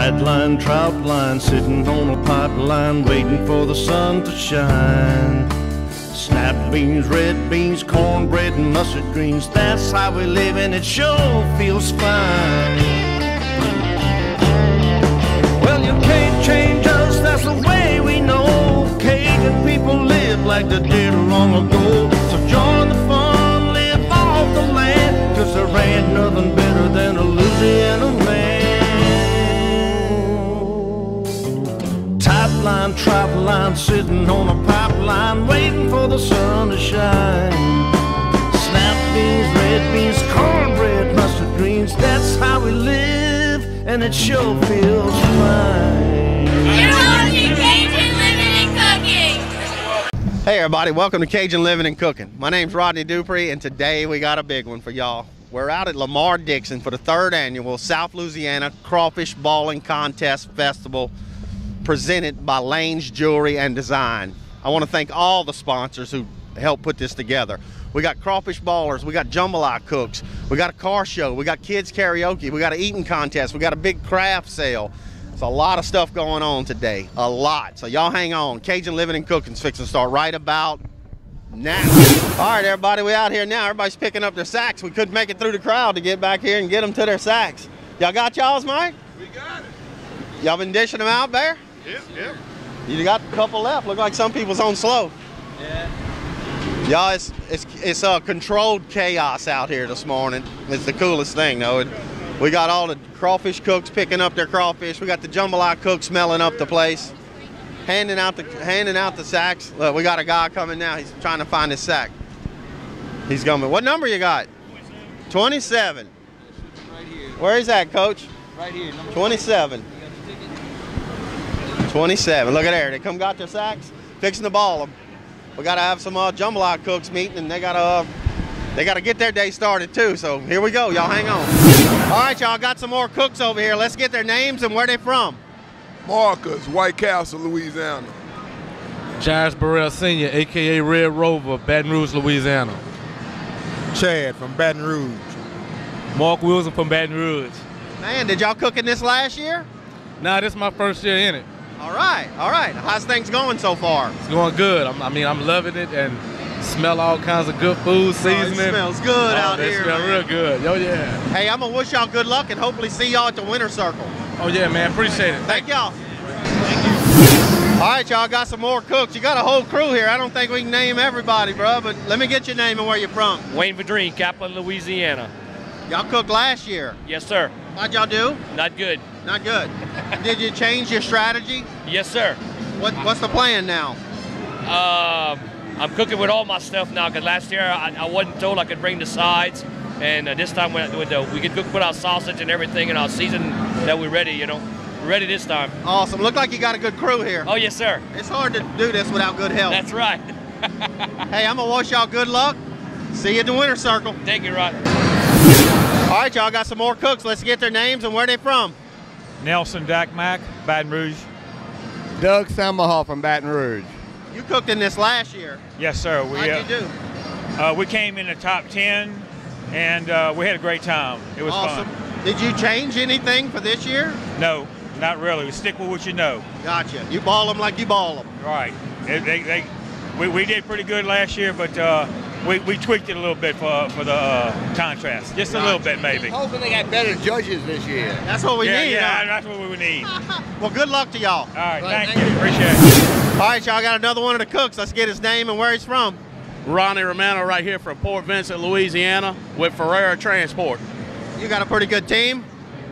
Sideline, trout line, sitting on a pipeline, waiting for the sun to shine. Snap beans, red beans, cornbread, and mustard greens, that's how we live, and it sure feels fine. Well, you can't change us, that's the way we know. Cajun people live like they did long ago. So join the fun, live off the land, 'cause there ain't nothing better than a Louisiana man. Line, trout line, sitting on a pipeline, waiting for the sun to shine. Snap beans, red beans, cornbread, mustard greens, that's how we live, and it sure feels fine. You're watching Cajun Living and Cooking. Hey everybody, welcome to Cajun Living and Cooking. My name's Rodney Dupree, and today we got a big one for y'all. We're out at Lamar Dixon for the 3rd annual South Louisiana Crawfish Balling Contest Festival, presented by Lane's Jewelry and Design. I want to thank all the sponsors who helped put this together. We got crawfish ballers, we got jambalaya cooks, we got a car show, we got kids karaoke, we got an eating contest, we got a big craft sale. There's a lot of stuff going on today, a lot. So y'all hang on. Cajun Living and Cooking's fixing to start right about now. All right, everybody, we out here now. Everybody's picking up their sacks. We couldn't make it through the crowd to get back here and get them to their sacks. Y'all got y'all's, Mike? We got it. Y'all been dishing them out there? Yep. You got a couple left. Look like some people's on slow. Yeah. Y'all, it's controlled chaos out here this morning. It's the coolest thing, though. We got all the crawfish cooks picking up their crawfish. We got the jambalaya cooks smelling up the place, handing out the sacks. Look, we got a guy coming now. He's trying to find his sack. He's coming. What number you got? 27. Right here. Where is that, Coach? Right here. Number 27. 27. Look at there. They come got their sacks, fixing to ball them. We got to have some jambalaya cooks meeting, and they got to get their day started too. So here we go. Y'all hang on. All right, y'all got some more cooks over here. Let's get their names and where they from. Marcus, White Castle, Louisiana. Giles Burrell Sr., a.k.a. Red Rover, Baton Rouge, Louisiana. Chad from Baton Rouge. Mark Wilson from Baton Rouge. Man, did y'all cook in this last year? Nah, this is my first year in it. All right. How's things going so far? It's going good. I'm loving it and smell all kinds of good food, seasoning. It smells good out here. It smells real good. Oh, yeah. Hey, I'm going to wish y'all good luck and hopefully see y'all at the Winter Circle. Oh, yeah, man. Appreciate it. Thank y'all. All right, y'all got some more cooks. You got a whole crew here. I don't think we can name everybody, bro, but let me get your name and where you're from. Wayne Vadrine, Kaplan, Louisiana. Y'all cooked last year. Yes, sir. How'd y'all do? Not good. Not good. Did you change your strategy? Yes, sir. What's the plan now? I'm cooking with all my stuff now because last year I wasn't told I could bring the sides, and this time we could cook with our sausage and everything and our season that we're ready. We're ready this time. Awesome. Look like you got a good crew here. Oh yes, sir. It's hard to do this without good help. That's right. Hey, I'm gonna wish y'all good luck. See you at the Winter Circle. Thank you, Rod. All right, y'all got some more cooks. Let's get their names and where they from. Nelson Dakmack, Baton Rouge. Doug Samaha from Baton Rouge. You cooked in this last year. Yes, sir. How'd you do? We came in the top 10, and we had a great time. It was awesome. fun. Did you change anything for this year? No, not really. We stick with what you know. Gotcha. You ball them like you ball them. Right. We did pretty good last year, but we tweaked it a little bit for the contrast. Just a little bit, maybe. Hoping they got better judges this year. That's what we need. Yeah, that's what we need. Well, good luck to y'all. All right, thank you. Appreciate it. All right, y'all got another one of the cooks. Let's get his name and where he's from. Ronnie Romano right here from Port Vincent, Louisiana with Ferrera Transport. You got a pretty good team?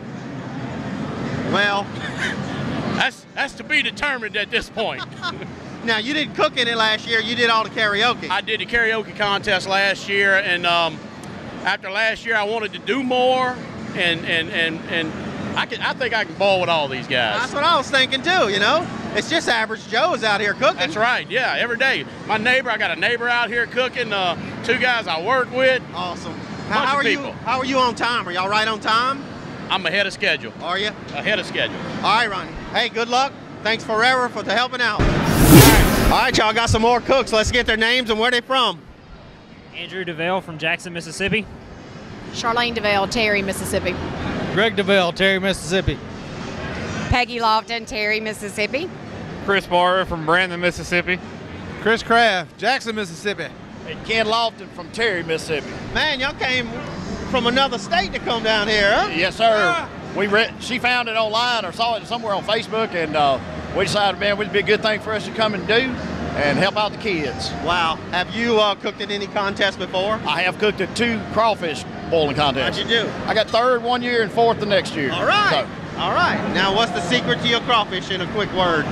Well, that's to be determined at this point. Now, you didn't cook in it last year. You did all the karaoke. I did the karaoke contest last year, and after last year, I wanted to do more, and I think I can ball with all these guys. That's what I was thinking too. It's just average Joe's out here cooking. That's right. Yeah, every day. I got a neighbor out here cooking. 2 guys I work with. Awesome. How are you on time? Are y'all right on time? I'm ahead of schedule. Are you? Ahead of schedule. All right, Ronnie. Hey, good luck. Thanks Ferrera for helping out. All right, y'all got some more cooks. Let's get their names and where they from. Andrew DeVale from Jackson, Mississippi. Charlene DeVale, Terry, Mississippi. Greg DeVale, Terry, Mississippi. Peggy Lofton, Terry, Mississippi. Chris Barber from Brandon, Mississippi. Chris Kraft, Jackson, Mississippi. And Ken Lofton from Terry, Mississippi. Man, y'all came from another state to come down here, huh? Yes, sir. She found it online or saw it somewhere on Facebook, and we decided, man, it would be a good thing for us to come and do and help out the kids. Wow. Have you cooked at any contest before? I have cooked at 2 crawfish boiling contests. How'd you do? I got 3rd one year and 4th the next year. All right. So, all right. Now, what's the secret to your crawfish in a quick word?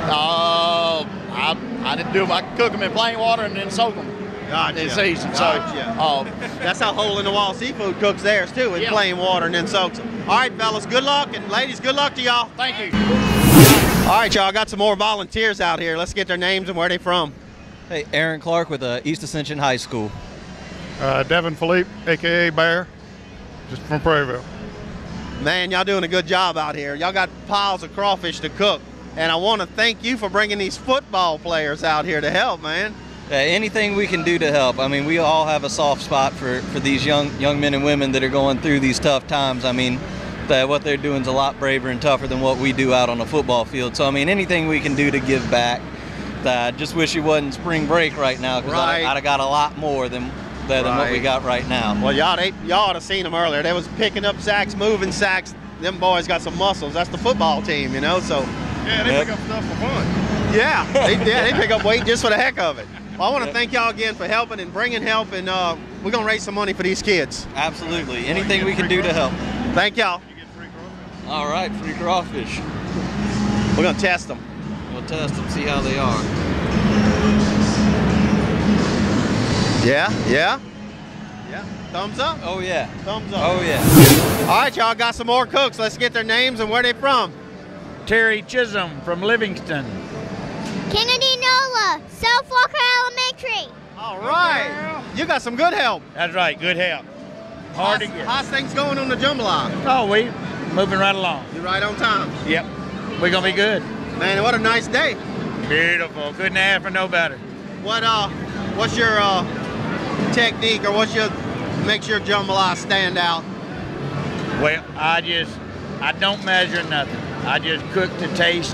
I didn't do them. I cook them in plain water and then soak them. Gotcha. In season. Gotcha. So, that's how Hole in the Wall Seafood cooks theirs too, in plain water and then soaks them. All right, fellas, good luck, and ladies, good luck to y'all. Thank you. All right, y'all, got some more volunteers out here. Let's get their names and where they from. Hey, Aaron Clark with East Ascension High School. Devin Philippe, a.k.a. Bear, just from Prairieville. Man, y'all doing a good job out here. Y'all got piles of crawfish to cook. And I want to thank you for bringing these football players out here to help, man. Anything we can do to help. I mean, we all have a soft spot for these young men and women that are going through these tough times. I mean, what they're doing is a lot braver and tougher than what we do out on the football field. So, I mean, anything we can do to give back. I just wish it wasn't spring break right now, because I'd have got a lot more than what we got right now. Well, y'all ought to have seen them earlier. They was picking up sacks, moving sacks. Them boys got some muscles. That's the football team, you know. So yeah, they pick up stuff for fun. Yeah, they pick up weight just for the heck of it. Well, I want to thank y'all again for helping and bringing help, and we're gonna raise some money for these kids. Absolutely, anything we can do to help. Thank y'all. You get free crawfish. All right, free crawfish. We're gonna test them. We'll test them, see how they are. Yeah. Thumbs up? Oh, yeah. Thumbs up. Oh, yeah. All right, y'all, got some more cooks. Let's get their names and where they from. Terry Chisholm from Livingston. Kennedy Nola, South Walker Elementary. All right. You got some good help. That's right, good help. Hard to get. How's things going on the jambalaya? Oh, we moving right along. You're right on time. Yep. We're going to be good. Man, what a nice day. Beautiful. Couldn't ask for no better. What's your technique, or makes your jambalaya stand out? Well, I don't measure nothing. I just cook to taste.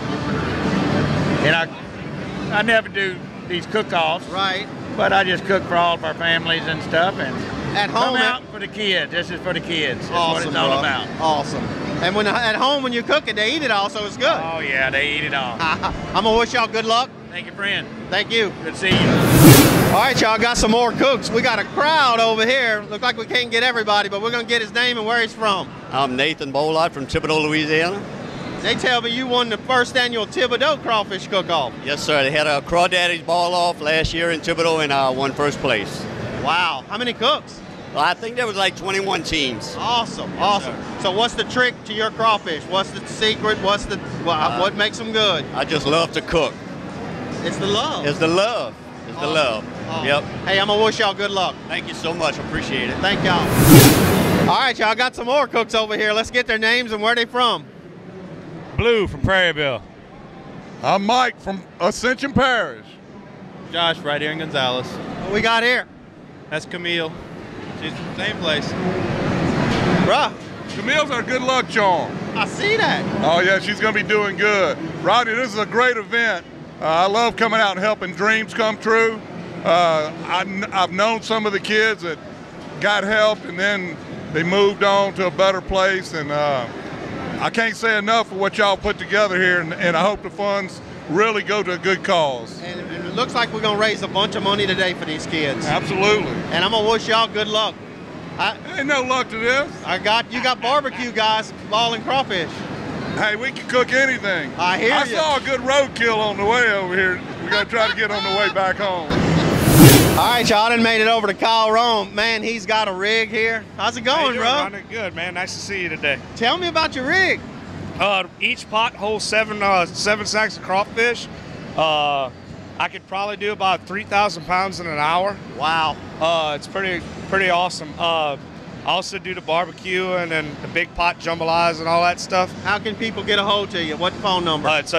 And I never do these cook-offs. Right. But I just cook for all of our families and stuff, and at home, come out for the kids. This is for the kids. That's awesome, what it's all about. Awesome. And at home when you cook it, they eat it all, so it's good. Oh yeah, they eat it all. I'm gonna wish y'all good luck. Thank you, friend. Thank you. Good to see you. All right, y'all, got some more cooks. We got a crowd over here. Look like we can't get everybody, but we're gonna get his name and where he's from. I'm Nathan Bolard from Thibodaux, Louisiana. They tell me you won the first annual Thibodaux crawfish cook-off. Yes, sir. They had a Crawdaddy's ball-off last year in Thibodaux, and I won first place. Wow. How many cooks? Well, I think there was like 21 teams. Awesome, yes, awesome. Sir. So what's the trick to your crawfish? What's the secret? What makes them good? I just love to cook. It's the love. It's the love. It's awesome. the love. Awesome. Yep. Hey, I'm gonna wish y'all good luck. Thank you so much. Appreciate it. Thank y'all. All right, y'all, got some more cooks over here. Let's get their names and where they from. Blue from Prairieville. I'm Mike from Ascension Parish. Josh, right here in Gonzales. What we got here? That's Camille. She's from the same place. Bruh. Camille's our good luck charm. I see that. Oh, yeah, she's going to be doing good. Rodney, this is a great event. I love coming out and helping dreams come true. I've known some of the kids that got help, and then they moved on to a better place, and I can't say enough for what y'all put together here, and I hope the funds really go to a good cause. And it looks like we're gonna raise a bunch of money today for these kids. Absolutely. And I'm gonna wish y'all good luck. Ain't no luck to this. You got barbecue guys balling crawfish. Hey, we can cook anything. I hear you. I saw a good roadkill on the way over here. We're gonna try to get on the way back home. All right, y'all done made it over to Kyle Rome. Man, he's got a rig here. How's it going, bro? Good, man. Nice to see you today. Tell me about your rig. Each pot holds seven sacks of crawfish. I could probably do about 3,000 pounds in an hour. Wow. It's pretty awesome. I also do the barbecue and then the big pot jambalayas and all that stuff. How can people get a hold to you? What phone number? It's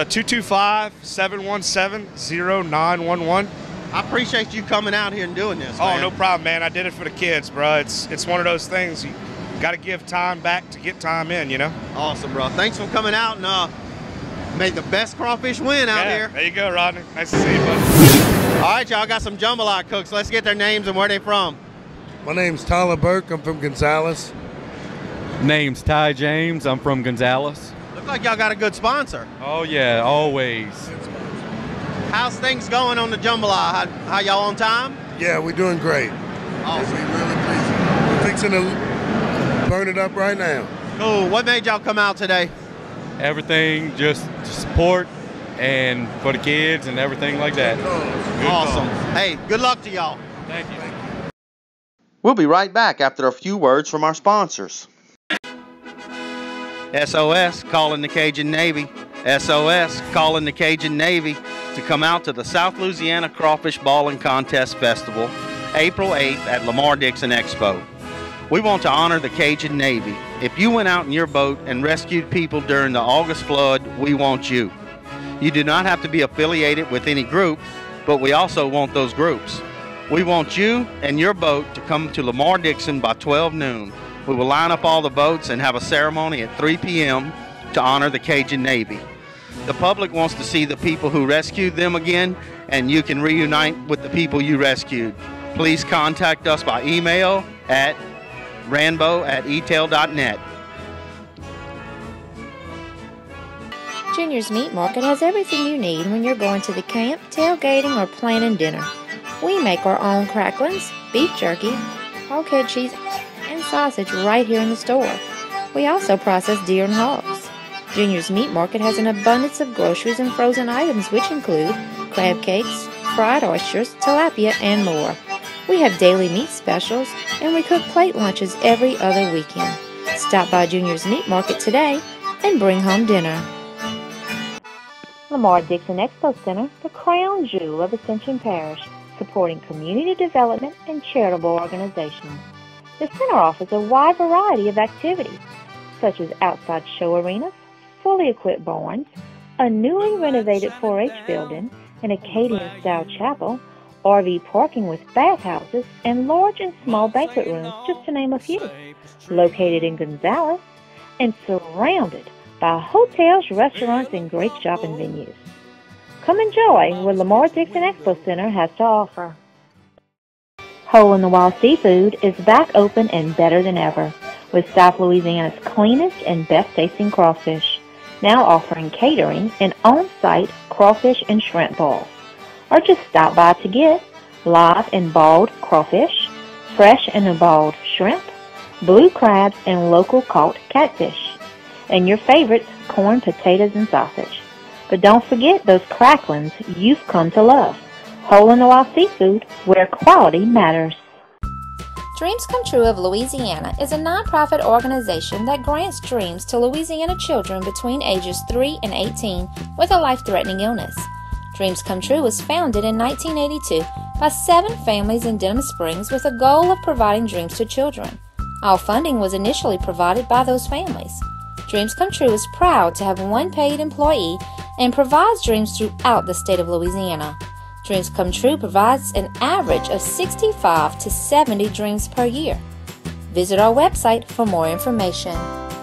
225-717-0911. I appreciate you coming out here and doing this, man. Oh, no problem, man. I did it for the kids, bro. It's one of those things. You got to give time back to get time in, you know? Awesome, bro. Thanks for coming out, and May the best crawfish win out here. There you go, Rodney. Nice to see you, buddy. All right, y'all got some jambalaya cooks. Let's get their names and where they from. My name's Tyler Burke. I'm from Gonzales. Name's Ty James. I'm from Gonzales. Look like y'all got a good sponsor. Oh, yeah, always. How's things going on the jambalaya? How y'all on time? Yeah, we're doing great. Awesome. We're really pleased. We're fixing to burn it up right now. Cool. What made y'all come out today? Everything just to support and for the kids and everything like that. Good Awesome. cause. Hey, good luck to y'all. Thank you. We'll be right back after a few words from our sponsors. SOS calling the Cajun Navy. SOS calling the Cajun Navy to come out to the South Louisiana Crawfish Balling Contest Festival, April 8th at Lamar Dixon Expo. We want to honor the Cajun Navy. If you went out in your boat and rescued people during the August flood, we want you. You do not have to be affiliated with any group, but we also want those groups. We want you and your boat to come to Lamar Dixon by 12 noon. We will line up all the boats and have a ceremony at 3 p.m. to honor the Cajun Navy. The public wants to see the people who rescued them again, and you can reunite with the people you rescued. Please contact us by email at ranbo@etail.net. Junior's Meat Market has everything you need when you're going to the camp, tailgating, or planning dinner. We make our own cracklings, beef jerky, hog-head cheese, and sausage right here in the store. We also process deer and hogs. Junior's Meat Market has an abundance of groceries and frozen items which include crab cakes, fried oysters, tilapia, and more. We have daily meat specials, and we cook plate lunches every other weekend. Stop by Junior's Meat Market today and bring home dinner. Lamar Dixon Expo Center, the crown jewel of Ascension Parish, supporting community development and charitable organizations. The center offers a wide variety of activities, such as outside show arenas, fully equipped barns, a newly renovated 4-H building, an Acadian-style chapel, RV parking with bathhouses, and large and small banquet rooms, just to name a few. Located in Gonzales and surrounded by hotels, restaurants, and great shopping venues. Come enjoy what Lamar Dixon Expo Center has to offer. Hole in the Wall Seafood is back open and better than ever, with South Louisiana's cleanest and best-tasting crawfish, now offering catering and on-site crawfish and shrimp bowls. Or just stop by to get live and balled crawfish, fresh and balled shrimp, blue crabs, and local caught catfish, and your favorites, corn, potatoes, and sausage. But don't forget those cracklings you've come to love. Hole in the Wall Seafood, where quality matters. Dreams Come True of Louisiana is a nonprofit organization that grants dreams to Louisiana children between ages 3 and 18 with a life-threatening illness. Dreams Come True was founded in 1982 by 7 families in Denham Springs with a goal of providing dreams to children. All funding was initially provided by those families. Dreams Come True is proud to have 1 paid employee and provides dreams throughout the state of Louisiana. Dreams Come True provides an average of 65 to 70 dreams per year. Visit our website for more information,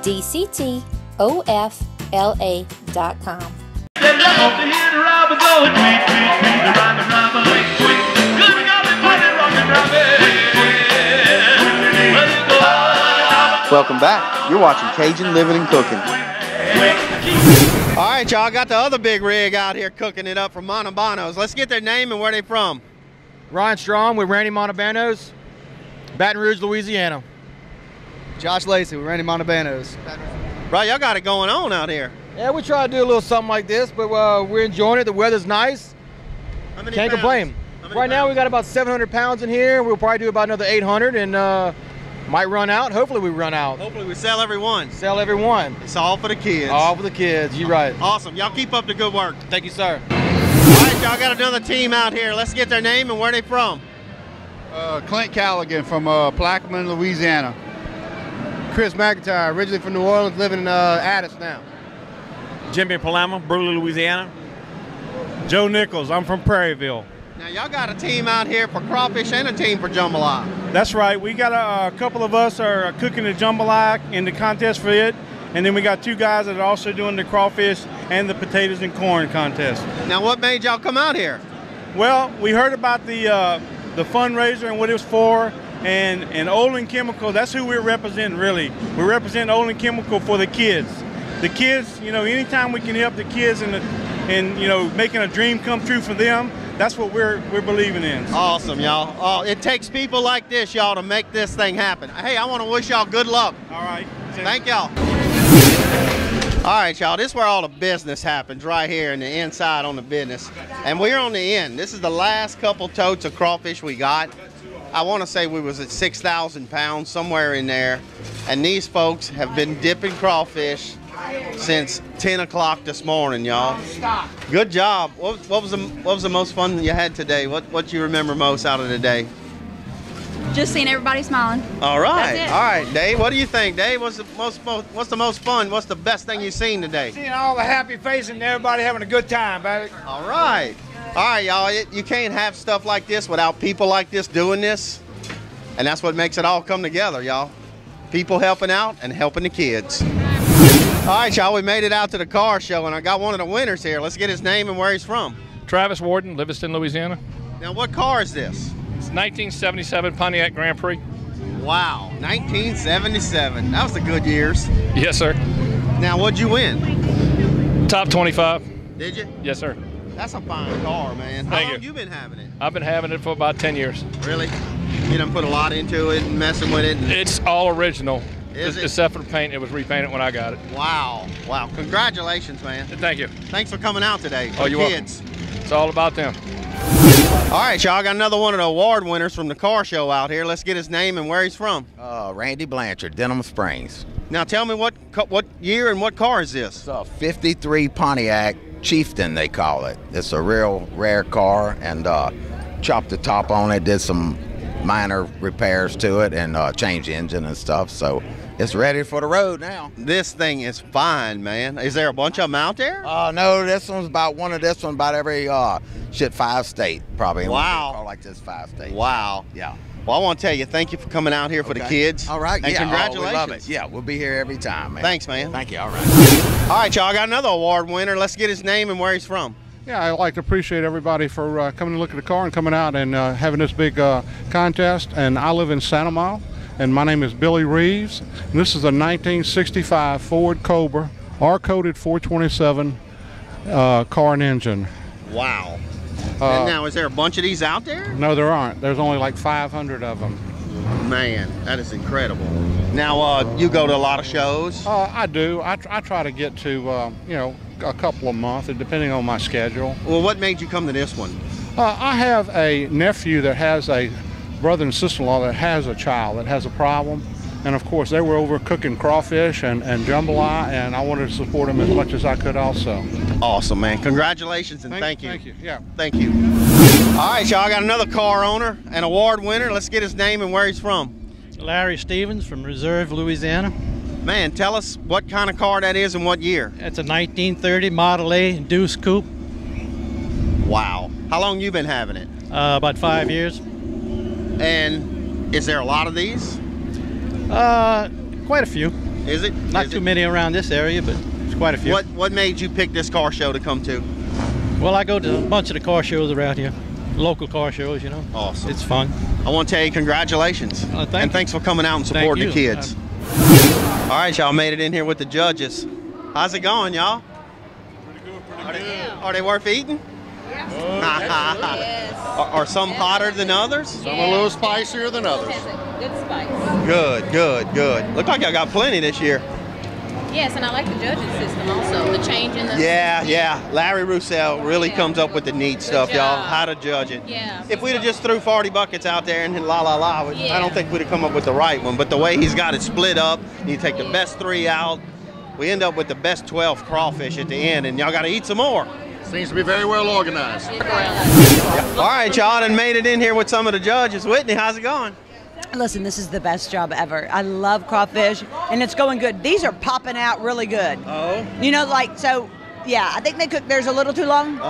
dctofla.com. Welcome back. You're watching Cajun Living and Cooking. All right, y'all, got the other big rig out here cooking it up from Montabanos. Let's get their name and where they from. Ryan Strong with Randy Montabanos, Baton Rouge, Louisiana. Josh Lacey with Randy Montabanos. Right, y'all got it going on out here. Yeah, we try to do a little something like this, but we're enjoying it. The weather's nice. How many Can't pounds? complain. Right now we got about 700 pounds in here. We'll probably do about another 800 and might run out. Hopefully we run out. Hopefully we sell every one. Sell every one. It's all for the kids. All for the kids. You're right. Awesome. Y'all keep up the good work. Thank you, sir. All right, y'all got another team out here. Let's get their name and where they from. Clint Callaghan from Plaquemine, Louisiana. Chris McIntyre, originally from New Orleans, living in Addis now. Jimmy Palama, Bruley, Louisiana. Joe Nichols, I'm from Prairieville. Now, y'all got a team out here for crawfish and a team for jambalaya. That's right. We got a couple of us are cooking the jambalaya in the contest for it. And then we got 2 guys that are also doing the crawfish and the potatoes and corn contest. Now, what made y'all come out here? Well, we heard about the fundraiser and what it was for, and Olin Chemical, that's who we're representing, really. We represent Olin Chemical for the kids. The kids, you know, anytime we can help the kids and you know, making a dream come true for them, that's what we're believing in. Awesome, y'all. Oh, it takes people like this, y'all, to make this thing happen. Hey, I want to wish y'all good luck. All right. Thank y'all. All right, y'all, this is where all the business happens, right here in the inside on the business. And we're on the end. This is the last couple totes of crawfish we got. I want to say we was at 6,000 pounds, somewhere in there. And these folks have been dipping crawfish since 10 o'clock this morning, y'all. Good job. What was the most fun you had today? What you remember most out of the day? Just seeing everybody smiling. All right. That's it. All right, Dave. What do you think, Dave? What's the most fun? What's the best thing you've seen today? Seeing all the happy faces and everybody having a good time, baby. All right. All right, y'all. You can't have stuff like this without people like this doing this. And that's what makes it all come together, y'all. People helping out and helping the kids. All right, y'all. We made it out to the car show, and I got one of the winners here. Let's get his name and where he's from. Travis Warden, Livingston, Louisiana. Now, what car is this? It's 1977 Pontiac Grand Prix. Wow, 1977. That was the good years. Yes, sir. Now, what'd you win? Top 25. Did you? Yes, sir. That's a fine car, man. How long you been having it? I've been having it for about 10 years. Really? You done put a lot into it and messing with it? It's all original. Is it? Except for the paint, it was repainted when I got it. Wow. Wow. Congratulations, man. Thank you. Thanks for coming out today. Oh, you're kids. welcome. It's all about them. All right, y'all. Got another one of the award winners from the car show out here. Let's get his name and where he's from. Randy Blanchard, Denham Springs. Now, tell me what year and what car is this? It's a 53 Pontiac Chieftain, they call it. It's a real rare car, and chopped the top on it, did some minor repairs to it, and changed the engine and stuff. So it's ready for the road now. This thing is fine, man. Is there a bunch of them out there? No, this one's about about every 5 state, probably. Wow. Car like this 5 state. Wow. Yeah. Well, I want to tell you, thank you for coming out here for the kids. All right. And yeah. congratulations. We love it. Yeah, we'll be here every time, man. Thanks, man. Thank you. All right. All right, y'all. Got another award winner. Let's get his name and where he's from. Yeah, I'd like to appreciate everybody for coming to look at the car and coming out and having this big contest. And I live in Santa Mile, and my name is Billy Reeves. And this is a 1965 Ford Cobra, R-coded 427 car and engine. Wow. And now, is there a bunch of these out there? No, there aren't. There's only like 500 of them. Man, that is incredible. Now, you go to a lot of shows? I do. I try to get to, you know, a couple a month, depending on my schedule. Well, what made you come to this one? I have a nephew that has a brother and sister-in-law that has a child that has a problem. And of course, they were over cooking crawfish and jambalaya, and I wanted to support them as much as I could also. Awesome, man. Congratulations and thank you. Thank you. Yeah. Thank you. All right, y'all. Got another car owner, an award winner. Let's get his name and where he's from. Larry Stevens from Reserve, Louisiana. Man, tell us what kind of car that is and what year. It's a 1930 Model A Deuce Coupe. Wow. How long you been having it? About 5 years. And is there a lot of these? Quite a few. Is it? Not too many around this area, but it's quite a few. What made you pick this car show to come to? Well, I go to a bunch of the car shows around here. Local car shows, you know. Awesome. It's fun. I want to tell you congratulations. And thanks for coming out and supporting the kids. All right, y'all made it in here with the judges. How's it going, y'all? Pretty good. Are they worth eating? Yes. Are some hotter than others? Some a little spicier than others. Good spice. Good, good, good. Look like I got plenty this year. Yes, and I like the judging system also. The change in the. Yeah. Larry Roussel really comes up with the neat stuff, y'all. How to judge it. Yeah. If we'd have just threw 40 buckets out there and I don't think we'd have come up with the right one. But the way he's got it split up, you take the best 3 out. We end up with the best 12 crawfish at the end, and y'all got to eat some more. Seems to be very well organized. All right, y'all done made it in here with some of the judges. Whitney, how's it going? Listen, this is the best job ever. I love crawfish, and it's going good. These are popping out really good. Oh? You know, yeah, I think they cooked theirs a little too long.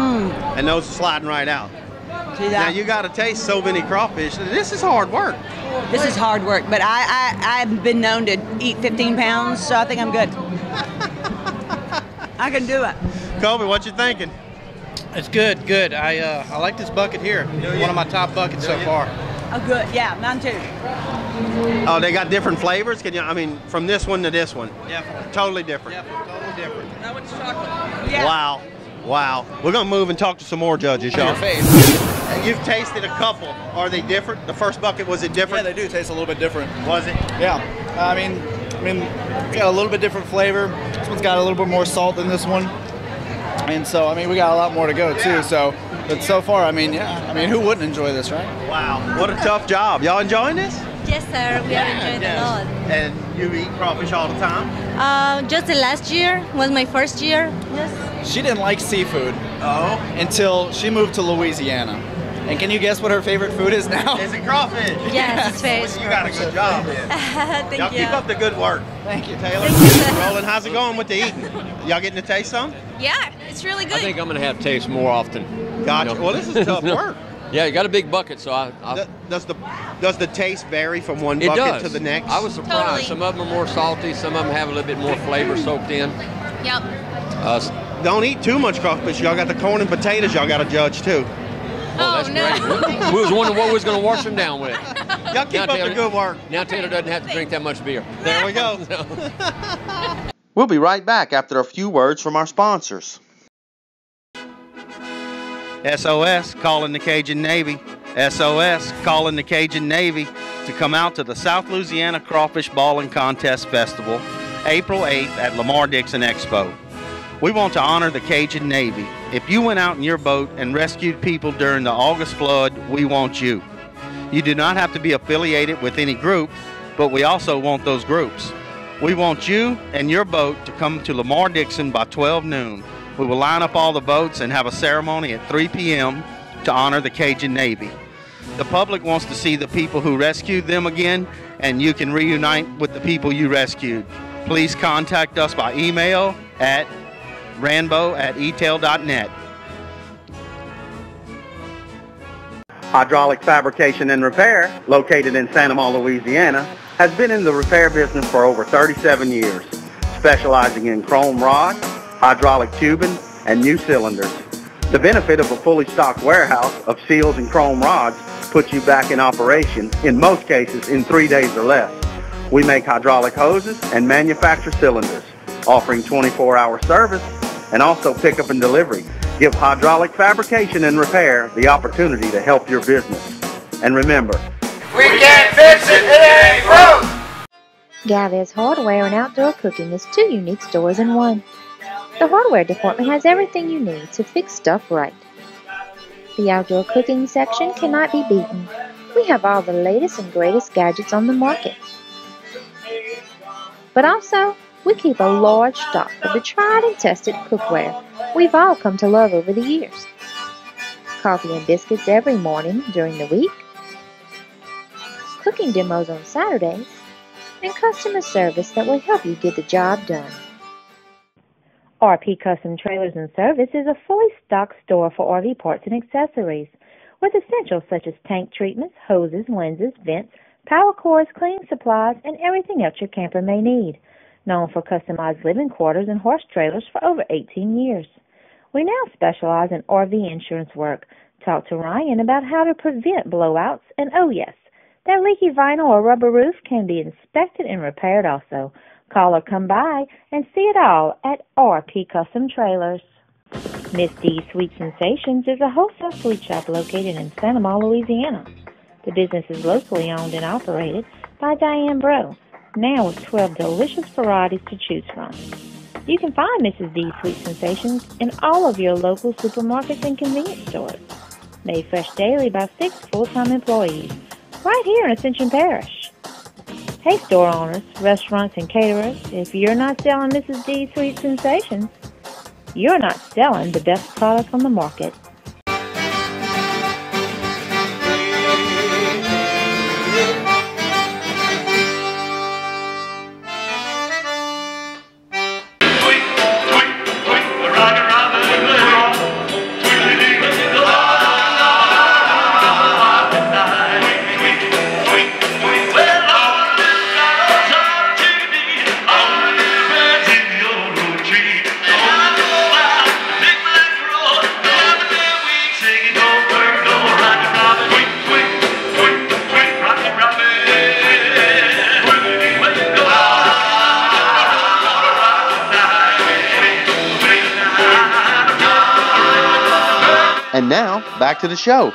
And those are sliding right out. See that? Now, you got to taste so many crawfish. This is hard work. This is hard work, but I've been known to eat 15 pounds, so I think I'm good. I can do it. Kobe, what you thinking? It's good, good. I like this bucket here. One of my top buckets so far. Oh, good. Yeah, mine too. Oh, they got different flavors? Can you? I mean, from this one to this one? Yeah. Totally different. Yeah, totally different. That one's chocolate. Yeah. Wow. Wow. We're going to move and talk to some more judges, y'all. You've tasted a couple. Are they different? The first bucket, was it different? Yeah, they do taste a little bit different. Was it? Yeah. I mean, it's got a little bit different flavor. This one's got a little bit more salt than this one. And so, I mean, we got a lot more to go, too. So, but so far, I mean, yeah. I mean, who wouldn't enjoy this, right? Wow. What a tough job. Y'all enjoying this? Yes, sir. We have enjoyed a lot. And you eat crawfish all the time? Just the last year was my first year. Yes. She didn't like seafood until she moved to Louisiana. And can you guess what her favorite food is now? Is it crawfish? Yes, it's fish. You got a good job then. Thank Y'all you. keep up the good work. Thank you, Taylor. Roland, how's it going with the eating? Y'all getting to taste some? Yeah, it's really good. I think I'm going to have taste more often. Gotcha. You know? Well, this is tough work. Yeah, you got a big bucket, so Does the taste vary from one it bucket does. to the next? I was surprised. Totally. Some of them are more salty. Some of them have a little bit more flavor soaked in. Yep. Don't eat too much crawfish. Y'all got the corn and potatoes y'all got to judge too. That's great. We was wondering what we was going to wash them down with. Y'all keep up the good work. Now Taylor doesn't have to drink that much beer. There we go. We'll be right back after a few words from our sponsors. SOS calling the Cajun Navy. SOS calling the Cajun Navy to come out to the South Louisiana Crawfish Balling Contest Festival, April 8th at Lamar-Dixon Expo. We want to honor the Cajun Navy. If you went out in your boat and rescued people during the August flood, we want you. You do not have to be affiliated with any group, but we also want those groups. We want you and your boat to come to Lamar-Dixon by 12 noon. We will line up all the boats and have a ceremony at 3 p.m. to honor the Cajun Navy. The public wants to see the people who rescued them again, and you can reunite with the people you rescued. Please contact us by email at ranbo@etail.net. Hydraulic Fabrication and Repair, located in Santa Monica, Louisiana, has been in the repair business for over 37 years, specializing in chrome rods, hydraulic tubing, and new cylinders. The benefit of a fully stocked warehouse of seals and chrome rods puts you back in operation, in most cases in 3 days or less. We make hydraulic hoses and manufacture cylinders, offering 24-hour service and also pickup and delivery. Give Hydraulic Fabrication and Repair the opportunity to help your business. And remember, we can't fix it, it ain't broke! Galvez Hardware and Outdoor Cooking is 2 unique stores in one. The hardware department has everything you need to fix stuff right. The outdoor cooking section cannot be beaten. We have all the latest and greatest gadgets on the market. But also, we keep a large stock of the tried and tested cookware we've all come to love over the years. Coffee and biscuits every morning during the week, cooking demos on Saturdays, and customer service that will help you get the job done. RP Custom Trailers and Service is a fully stocked store for RV parts and accessories, with essentials such as tank treatments, hoses, lenses, vents, power cords, cleaning supplies, and everything else your camper may need. Known for customized living quarters and horse trailers for over 18 years. We now specialize in RV insurance work. Talk to Ryan about how to prevent blowouts, and oh yes, that leaky vinyl or rubber roof can be inspected and repaired also. Call or come by and see it all at RP Custom Trailers. Miss D's Sweet Sensations is a wholesale sweet shop located in Santa Monica, Louisiana. The business is locally owned and operated by Diane Bro, now with 12 delicious varieties to choose from. You can find Mrs. D's Sweet Sensations in all of your local supermarkets and convenience stores. Made fresh daily by 6 full-time employees, right here in Ascension Parish. Hey store owners, restaurants, and caterers, if you're not selling Mrs. D's Sweet Sensations, you're not selling the best product on the market. And now, back to the show.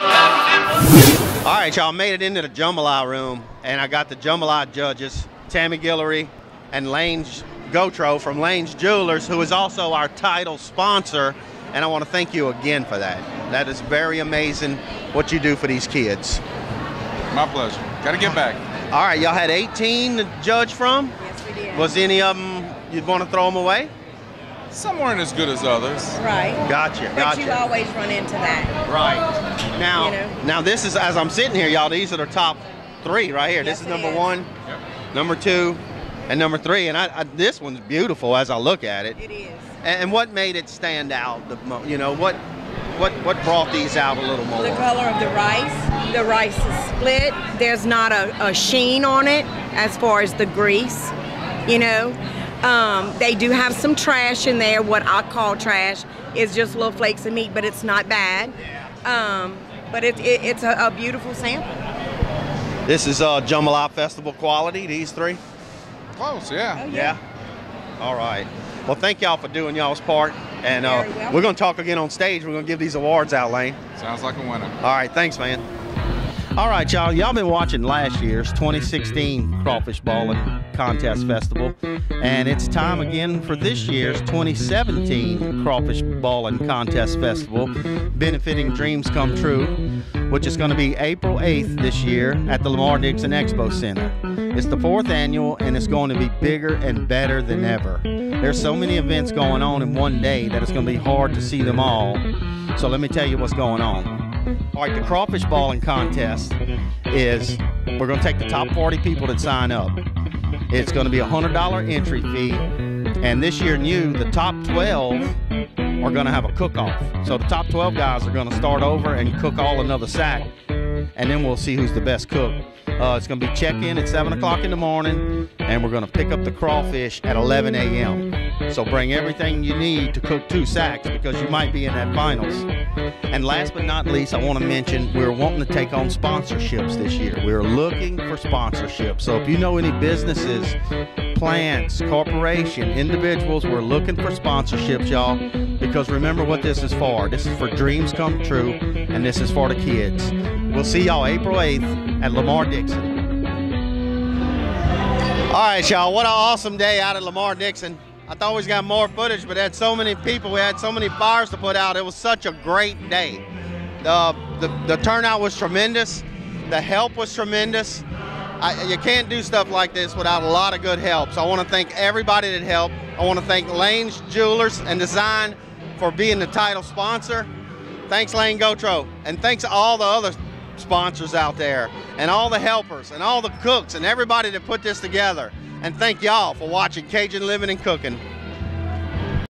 All right, y'all, made it into the jambalaya room, and I got the jambalaya judges, Tammy Guillory and Lane Gautreaux from Lane's Jewelers, who is also our title sponsor, and I want to thank you again for that. That is very amazing what you do for these kids. My pleasure. Got to get back. All right, y'all had 18 to judge from? Yes, we did. Was any of them you'd want to throw them away? Some weren't as good as others. Right. Gotcha, But you always run into that. Right. Now, You know? now this is, as I'm sitting here, y'all, these are the top 3 right here. Yes, This is it number is. 1, number 2, and number 3. And this one's beautiful as I look at it. It is. And what made it stand out? You know, what brought these out a little more? The color of the rice. The rice is split. There's not a sheen on it as far as the grease, you know. They do have some trash in there. What I call trash is just little flakes of meat, but it's not bad. But it's a beautiful sample. This is Jambalaya Festival quality, these 3? Close, yeah. Oh, Yeah. All right. Well, thank y'all for doing y'all's part. And we're going to talk again on stage. We're going to give these awards out, Lane. Sounds like a winner. All right. Thanks, man. All right, y'all. Y'all been watching last year's 2016 Crawfish Balling Contest Festival. And it's time again for this year's 2017 Crawfish Balling Contest Festival, benefiting Dreams Come True, which is going to be April 8th this year at the Lamar-Dixon Expo Center. It's the 4th annual, and it's going to be bigger and better than ever. There's so many events going on in one day that it's going to be hard to see them all. So let me tell you what's going on. All right, the Crawfish Balling Contest is, we're going to take the top 40 people that sign up. It's going to be a $100 entry fee, and this year new, the top 12 are going to have a cook-off. So the top 12 guys are going to start over and cook all another sack, and then we'll see who's the best cook. It's going to be check-in at 7 o'clock in the morning, and we're going to pick up the crawfish at 11 a.m. So bring everything you need to cook 2 sacks, because you might be in that finals. And last but not least, I want to mention we're wanting to take on sponsorships this year. We're looking for sponsorships. So if you know any businesses, plants, corporation, individuals, we're looking for sponsorships, y'all, because remember what this is for. This is for Dreams Come True, and this is for the kids. We'll see y'all April 8th at Lamar-Dixon. All right, y'all, what an awesome day out at Lamar-Dixon. I thought we got more footage, but had so many people. We had so many fires to put out. It was such a great day. The turnout was tremendous. The help was tremendous. You can't do stuff like this without a lot of good help. So I want to thank everybody that helped. I want to thank Lane's Jewelers and Design for being the title sponsor. Thanks, Lane Gautreaux. And thanks to all the other sponsors out there, and all the helpers, and all the cooks, and everybody that put this together. And thank y'all for watching Cajun Living and Cooking.